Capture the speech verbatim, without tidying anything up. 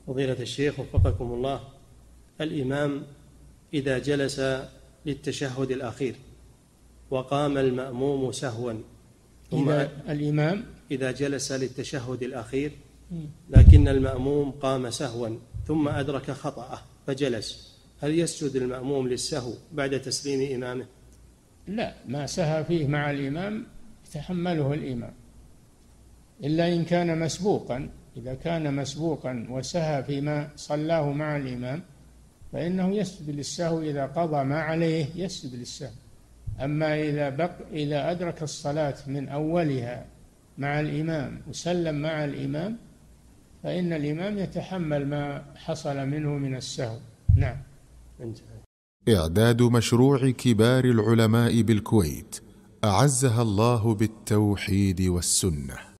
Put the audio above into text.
فضيلة الشيخ وفقكم الله، الإمام إذا جلس للتشهد الأخير وقام المأموم سهوا، ثم إذا الإمام إذا جلس للتشهد الأخير لكن المأموم قام سهوا ثم أدرك خطأه فجلس، هل يسجد المأموم للسهو بعد تسليم إمامه؟ لا، ما سهى فيه مع الإمام يتحمله الإمام، إلا إن كان مسبوقا. إذا كان مسبوقا وسهى فيما صلاه مع الإمام فإنه يسجد للسهو، إذا قضى ما عليه يسجد للسهو. أما إذا بق إذا أدرك الصلاة من أولها مع الإمام وسلم مع الإمام فإن الإمام يتحمل ما حصل منه من السهو. نعم. إعداد مشروع كبار العلماء بالكويت أعزها الله بالتوحيد والسنة.